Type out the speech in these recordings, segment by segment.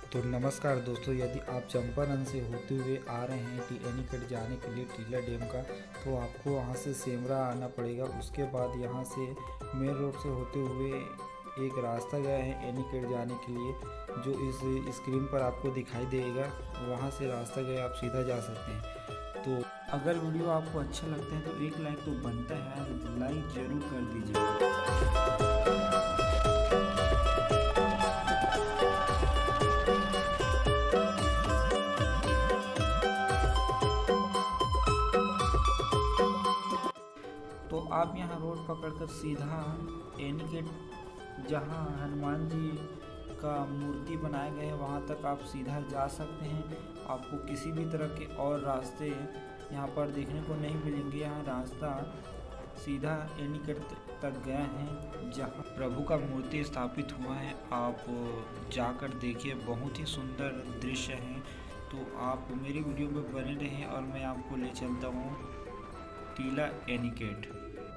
तो नमस्कार दोस्तों, यदि आप चंपारण से होते हुए आ रहे हैं एनीकट जाने के लिए टीला डैम का, तो आपको वहां से सेमरा आना पड़ेगा। उसके बाद यहां से मेन रोड से होते हुए एक रास्ता गया है एनीकट जाने के लिए, जो इस स्क्रीन पर आपको दिखाई देगा। वहां से रास्ता गया, आप सीधा जा सकते हैं। तो अगर वीडियो आपको अच्छा लगता है तो एक लाइक तो बनता है, लाइक जरूर कर दीजिए। तो आप यहाँ रोड पकड़कर सीधा एनीकट जहाँ हनुमान जी का मूर्ति बनाया गया है वहाँ तक आप सीधा जा सकते हैं। आपको किसी भी तरह के और रास्ते यहाँ पर देखने को नहीं मिलेंगे। यहाँ रास्ता सीधा एनीकट तक गया है जहाँ प्रभु का मूर्ति स्थापित हुआ है। आप जाकर देखिए, बहुत ही सुंदर दृश्य है। तो आप मेरी वीडियो में बने रहें और मैं आपको ले चलता हूँ टीला एनीकट।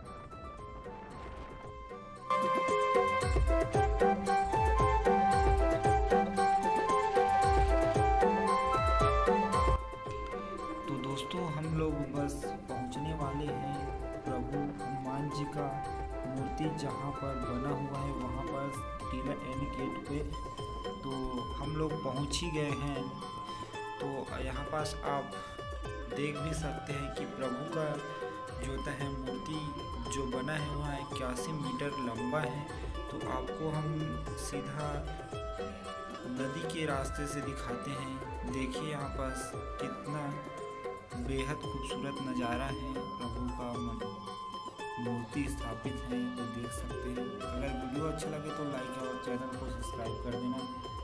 तो दोस्तों, हम लोग बस पहुंचने वाले हैं प्रभु हनुमान जी का मूर्ति जहां पर बना हुआ है, वहां पर टीला एनीकट पे। तो हम लोग पहुंच ही गए हैं। तो यहाँ पास आप देख भी सकते हैं कि प्रभु का जो है मूर्ति जो बना है वह 81 मीटर लंबा है। तो आपको हम सीधा नदी के रास्ते से दिखाते हैं। देखिए यहाँ पास कितना बेहद खूबसूरत नज़ारा है। प्रभु का मूर्ति स्थापित है, तो देख सकते हैं। अगर वीडियो अच्छा लगे तो लाइक और चैनल को सब्सक्राइब कर देना।